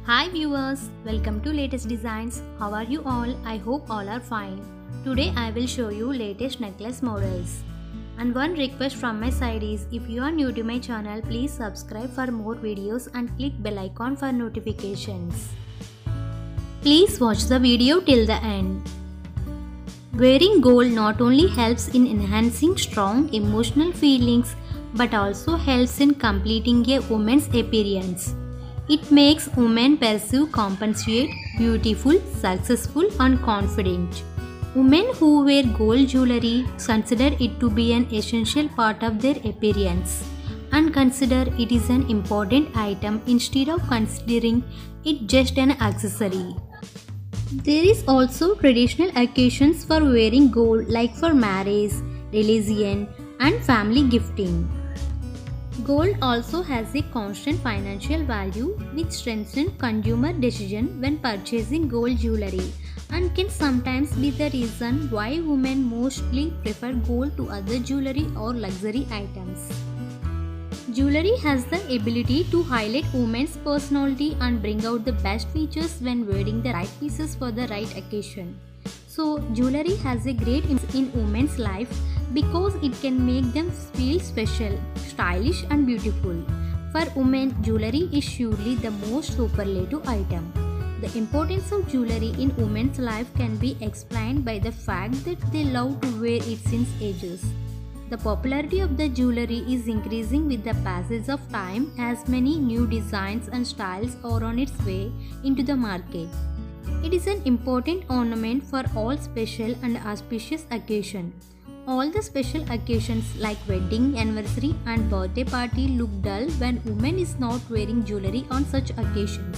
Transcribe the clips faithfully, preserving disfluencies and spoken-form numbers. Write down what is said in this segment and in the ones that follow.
Hi viewers, welcome to Latest Designs. How are you all? I hope all are fine. Today I will show you latest necklace models. And one request from my side is, if you are new to my channel, please subscribe for more videos and click bell icon for notifications. Please watch the video till the end. Wearing gold not only helps in enhancing strong emotional feelings but also helps in completing a woman's appearance. It makes women perceive compensate, beautiful, successful and confident. Women who wear gold jewelry consider it to be an essential part of their appearance and consider it is an important item instead of considering it just an accessory. There is also traditional occasions for wearing gold like for marriage, religion and family gifting. Gold also has a constant financial value which strengthens consumer decision when purchasing gold jewelry and can sometimes be the reason why women mostly prefer gold to other jewelry or luxury items. Jewelry has the ability to highlight women's personality and bring out the best features when wearing the right pieces for the right occasion. So, jewelry has a great impact in women's life because it can make them feel special, stylish and beautiful. For women, jewelry is surely the most superlative item. The importance of jewelry in women's life can be explained by the fact that they love to wear it since ages. The popularity of the jewelry is increasing with the passage of time as many new designs and styles are on its way into the market. It is an important ornament for all special and auspicious occasions. All the special occasions like wedding, anniversary and birthday party look dull when woman is not wearing jewelry on such occasions.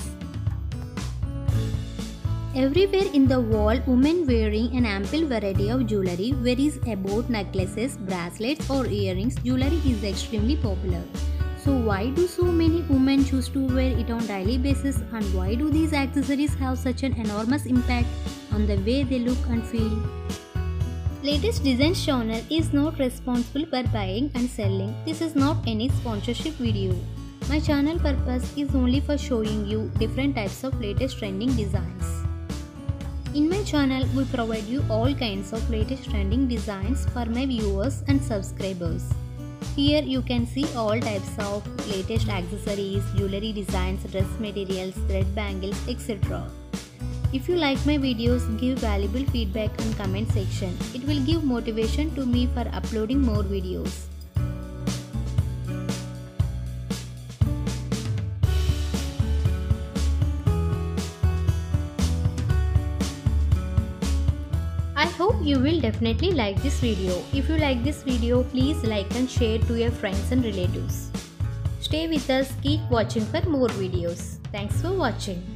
Everywhere in the world, women wearing an ample variety of jewelry, whereas about necklaces, bracelets or earrings, jewelry is extremely popular. So why do so many women choose to wear it on daily basis, and why do these accessories have such an enormous impact on the way they look and feel? Latest Designs channel is not responsible for buying and selling. This is not any sponsorship video. My channel purpose is only for showing you different types of latest trending designs. In my channel, we provide you all kinds of latest trending designs for my viewers and subscribers. Here you can see all types of latest accessories, jewelry designs, dress materials, thread bangles, et cetera. If you like my videos, give valuable feedback in comment section. It will give motivation to me for uploading more videos. I hope you will definitely like this video. If you like this video, please like and share to your friends and relatives. Stay with us, keep watching for more videos. Thanks for watching.